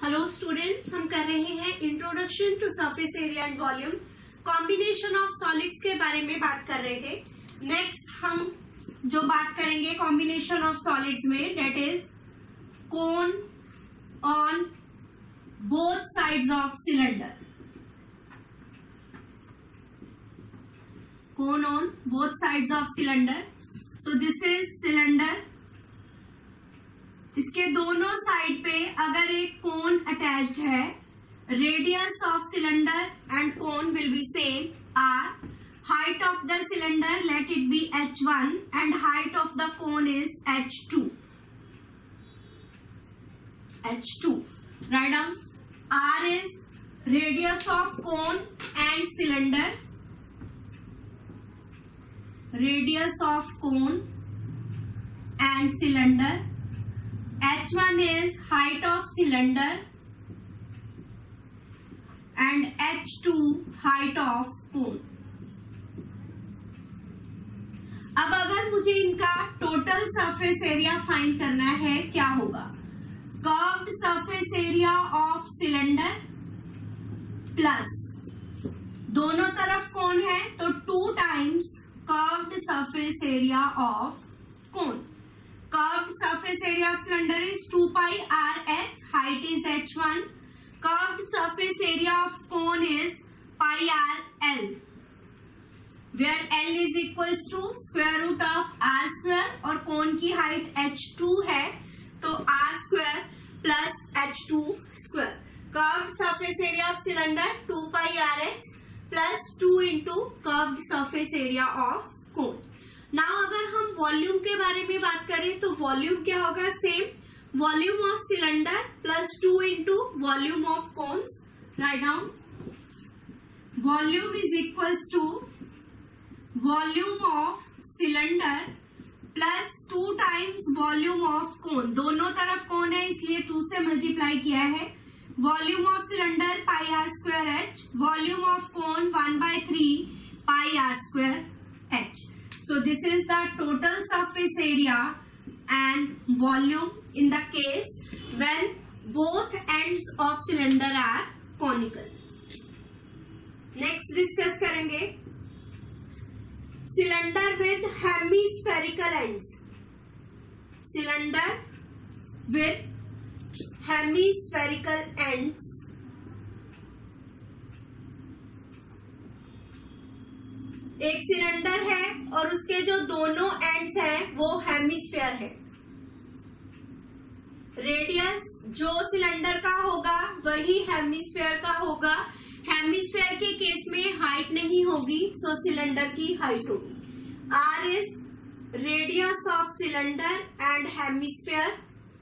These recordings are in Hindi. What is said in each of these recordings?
हेलो स्टूडेंट्स, हम कर रहे हैं introduction to surface area and volume, combination of solids के बारे में बात कर रहे थे। नेक्स्ट हम जो बात करेंगे कॉम्बिनेशन ऑफ सॉलिड्स में, that is cone on both sides of cylinder. Cone on both sides of cylinder. So this is cylinder. इसके दोनों साइड पे अगर एक कोन अटैच्ड है, radius of cylinder and cone will be same R. Height of the cylinder let it be h1 and height of the cone is h2. Write down. R is radius of cone and cylinder. Radius of cone and cylinder. H1 is height of cylinder and H2 height of cone. अब अगर मुझे इनका टोटल सरफेस एरिया फाइंड करना है, क्या होगा? Curved surface area of cylinder plus दोनों तरफ कोन है तो 2 times curved surface area of cone. Curved surface area of cylinder is 2 pi RH. Height is h1. Curved surface area of cone is pi r L, where L is equals to square root of r square और cone की height h2 है तो r square plus h2 square. Curved surface area of cylinder 2 pi RH plus 2 into curved surface area of cone. Now अगर हम वॉल्यूम के बारे में बात करें तो वॉल्यूम क्या होगा? Same volume of cylinder plus 2 into volume of cones. Write down. Volume is equals to volume of cylinder plus 2 times volume of cone. दोनों तरफ कोन है इसलिए 2 से मल्टीप्लाई किया है. Volume of cylinder pi R square H. Volume of cone 1/3 pi R square H. So this is the total surface area and volume in the case when both ends of cylinder are conical. Next discuss करेंगे cylinder with hemispherical ends. Cylinder with hemispherical ends. एक सिलेंडर है और उसके जो दोनों एंड्स हैं वो हेमिस्फीयर है. रेडियस जो सिलेंडर का होगा वही हेमिस्फीयर का होगा. हेमिस्फीयर के केस में हाइट नहीं होगी, सो सिलेंडर की हाइट होगी. R is radius of cylinder and hemisphere.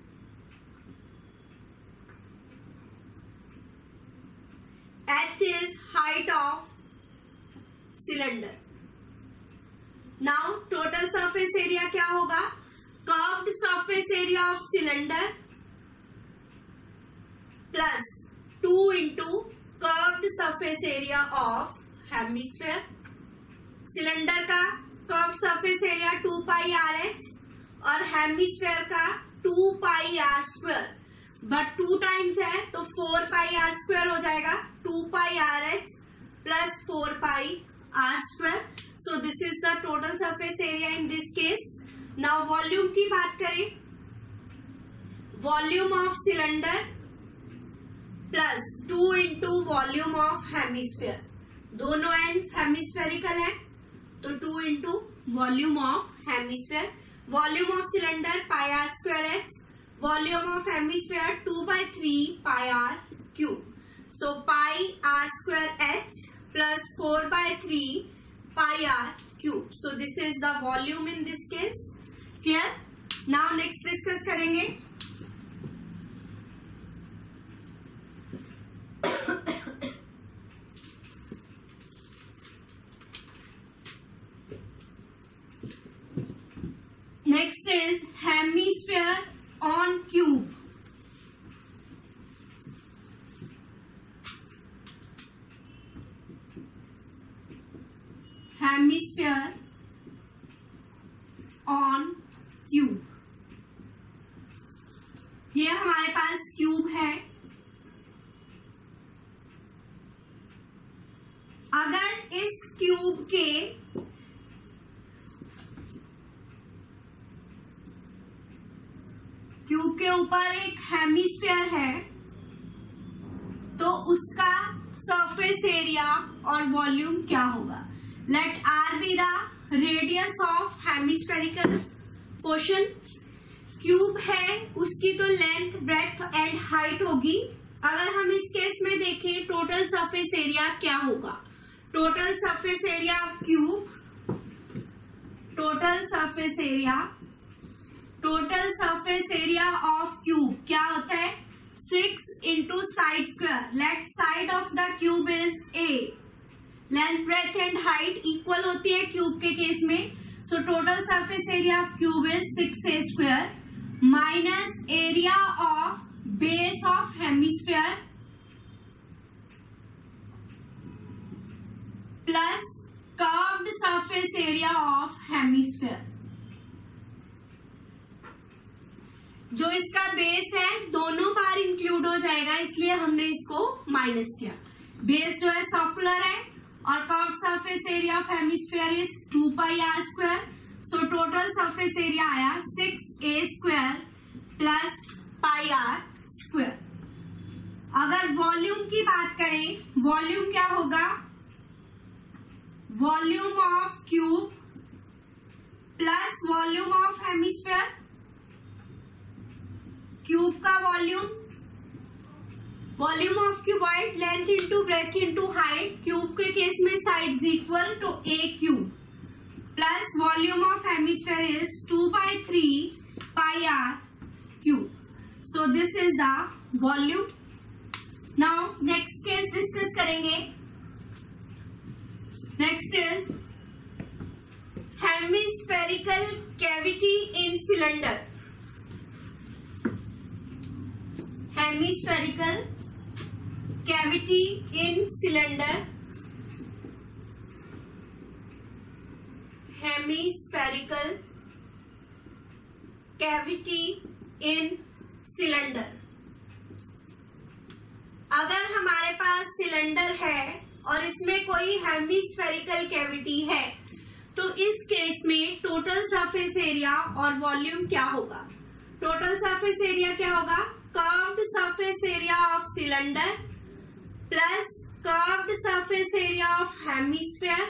H is height of cylinder. Now total surface area क्या होगा? Curved surface area of cylinder plus 2 into curved surface area of hemisphere. Cylinder का curved surface area 2 pi R H और हेमिस्फीयर का 2 pi R square, but 2 times है तो 4 पाई आर स्क्वायर हो जाएगा. 2 pi R H plus 4 pi r square. So this is the total surface area in this case. Now volume की बात करें, volume of cylinder plus 2 into volume of hemisphere. दोनों ends hemispherical है तो 2 into volume of hemisphere. Volume of cylinder pi r square h. Volume of hemisphere 2/3 pi r cube. So pi r square h plus 4/3 pi r cube. So this is the volume in this case. Clear? Now next discuss करेंगे next is hemisphere on cube. Hemisphere on cube. ये हमारे पास क्यूब है के ऊपर एक हेमिस्फीयर है, तो उसका सरफेस एरिया और वॉल्यूम क्या होगा? Let R be the radius of hemispherical portion. Cube है, उसकी तो लेंथ, ब्रेथ एंड हाइट होगी। अगर हम इस केस में देखें टोटल सरफेस एरिया क्या होगा? Total surface area of cube, total surface area of cube क्या होता है? 6 into side square. Let side of the cube is a। Length, breadth and height equal होती है क्यूब के केस में, so total surface area of cube is 6a square minus area of base of hemisphere plus curved surface area of hemisphere. जो इसका बेस है दोनों बार इंक्लूड हो जाएगा, इसलिए हमने इसको माइनस किया। बेस जो है सर्कुलर है और curved surface area of hemisphere is 2 pi R square. So total surface area आया 6a square plus pi R square. अगर वॉल्यूम की बात करें, वॉल्यूम क्या होगा? Volume of cube plus volume of hemisphere. Cube का volume of cuboid, length into breadth into height. Cube के केस में साइड्स इक्वल तो a cube plus volume of hemisphere is 2/3 pi R cube. So this is the volume. Now next case discuss करेंगे। Next is hemispherical cavity in cylinder. Hemispherical cavity in cylinder, hemispherical cavity in cylinder. अगर हमारे पास सिलेंडर है और इसमें कोई हेमिस्फेरिकल कैविटी है, तो इस केस में टोटल सरफेस एरिया और वॉल्यूम क्या होगा? टोटल सरफेस एरिया क्या होगा? Curved surface area of cylinder plus curved surface area of hemisphere.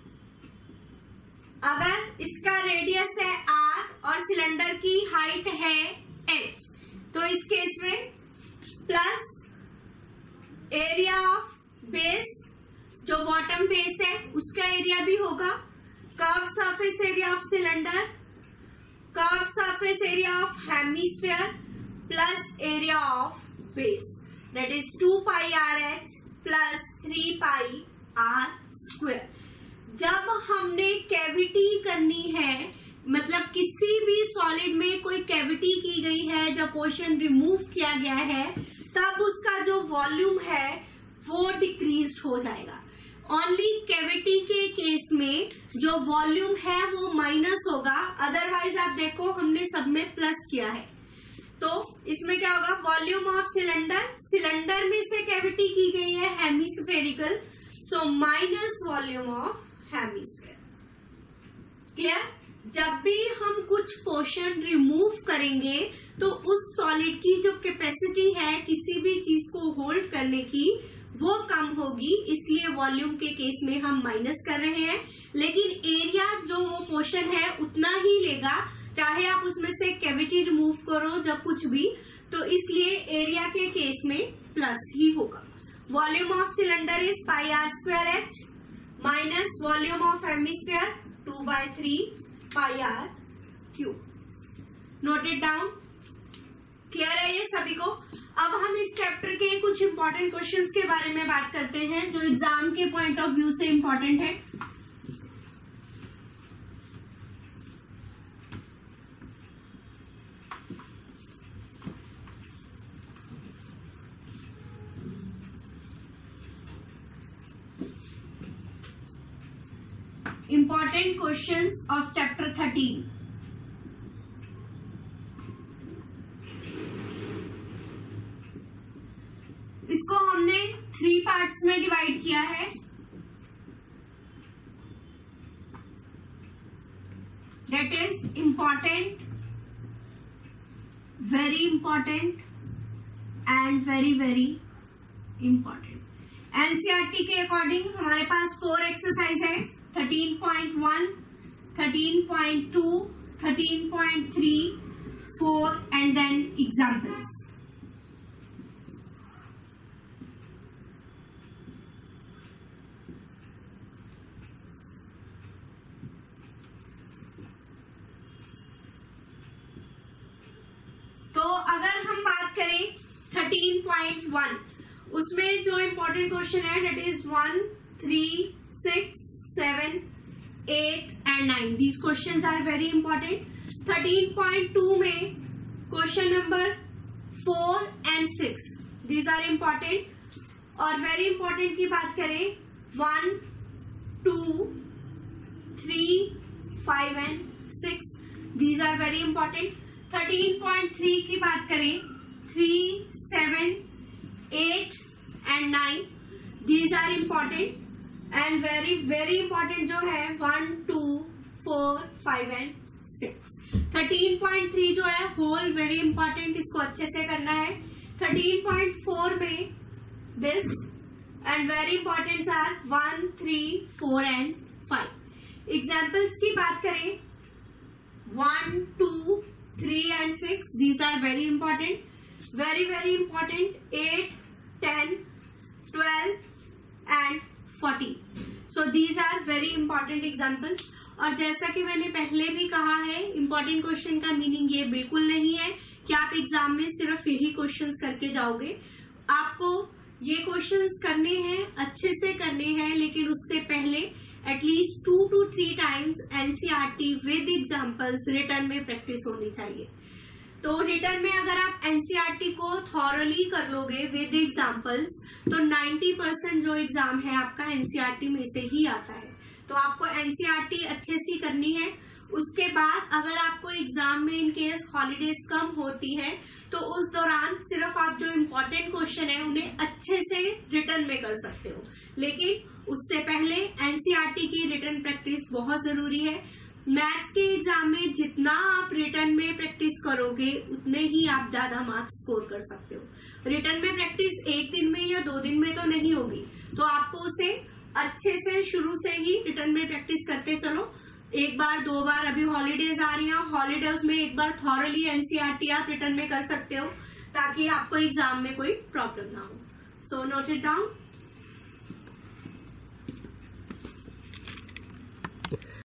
अगर इसका रेडियस है r और सिलेंडर की हाइट है h, तो इस केस में प्लस एरिया ऑफ बेस, जो बॉटम बेस है उसका एरिया भी होगा, curved surface area of cylinder, curved surface area of hemisphere plus area of base, that is 2 pi R H plus 3 pi R square. जब हमने कैविटी करनी है, मतलब किसी भी सॉलिड में कोई कैविटी की गई है, जब पोर्शन रिमूव किया गया है, तब उसका जो वॉल्यूम है वो डिक्रीज हो जाएगा। ओनली कैविटी के केस में जो वॉल्यूम है वो माइनस होगा, अदरवाइज आप देखो हमने सब में प्लस किया है। तो इसमें क्या होगा? वॉल्यूम ऑफ सिलेंडर, सिलेंडर में से कैविटी की गई है hemispherical, so minus volume of hemisphere. Clear? जब भी हम कुछ पोर्शन रिमूव करेंगे तो उस सॉलिड की जो कैपेसिटी है किसी भी चीज को होल्ड करने की, वो कम होगी, इसलिए वॉल्यूम के केस में हम माइनस कर रहे हैं। लेकिन एरिया जो वो पोर्शन है उतना ही लेगा, चाहे आप उसमें से कैविटी रिमूव करो जब कुछ भी, तो इसलिए एरिया के केस में प्लस ही होगा। Volume of cylinder is pi R square H minus volume of hemisphere 2/3 pi R cube. Note it down. Clear है ये सभी को? अब हम इस चैप्टर के कुछ इंपॉर्टेंट क्वेश्चंस के बारे में बात करते हैं जो एग्जाम के पॉइंट ऑफ व्यू से इंपॉर्टेंट है। Important questions of chapter 13. इसको हमने 3 पार्ट्स में डिवाइड किया है। important, very important and very very important. NCERT के अकॉर्डिंग हमारे पास 4 एक्सरसाइज है, 13.1, 13.2, 13.3, 4 and then examples. तो अगर हम बात करें 13.1, उसमें जो इम्पोर्टेंट क्वेश्चन है that is 1, 3, 6, 7, 8 and 9. These questions are very important. 13.2 में question number 4 and 6, these are important. और वेरी इंपॉर्टेंट की बात करें 1, 2, 3, 5 and 6, these are very important. 13.3 की बात करें 3, 7, 8 and 9, these are important. And very very important जो है 1, 2, 4, 5 and 6. 13.3 जो है होल वेरी इंपॉर्टेंट, इसको अच्छे से करना है. 13.4 में this and very important are 1, 3, 4 and 5. Examples की बात करें 1, 2, 3 and 6, these are very important. Very very important 8, 10, 12 and 40. So these are very important examples. और जैसा कि मैंने पहले भी कहा है, important क्वेश्चन का मीनिंग ये बिल्कुल नहीं है कि आप एग्जाम में सिर्फ यही क्वेश्चंस करके जाओगे. आपको ये क्वेश्चंस करने हैं, अच्छे से करने हैं, लेकिन उससे पहले at least 2 to 3 times NCERT with examples written में प्रैक्टिस होनी चाहिए. तो रिटर्न में अगर आप एनसीईआरटी को थॉरली कर लोगे विद एग्जाम्पल्स तो 90% जो एग्जाम है आपका एनसीईआरटी में से ही आता है. तो आपको एनसीईआरटी अच्छे से करनी है. उसके बाद अगर आपको एग्जाम में इन केस हॉलीडेज कम होती है तो उस दौरान सिर्फ आप जो इम्पोर्टेंट क्वेश्चन है उन्हें अच्छे से रिटर्न में कर सकते हो. लेकिन उससे पहले एनसीईआरटी की रिटर्न प्रैक्टिस बहुत जरूरी है. मैथ्स के एग्जाम में जितना आप रिटर्न में प्रैक्टिस करोगे उतने ही आप ज्यादा मार्क्स स्कोर कर सकते हो. रिटर्न में प्रैक्टिस एक दिन में या 2 दिन में तो नहीं होगी, तो आपको उसे अच्छे से शुरू से ही रिटर्न में प्रैक्टिस करते चलो. 1 बार 2 बार, अभी हॉलीडेज आ रही हैं, हॉलीडेज में 1 बार थॉरली एनसीईआरटी आप रिटर्न में कर सकते हो ताकि आपको एग्जाम में कोई प्रॉब्लम ना हो. So note it down.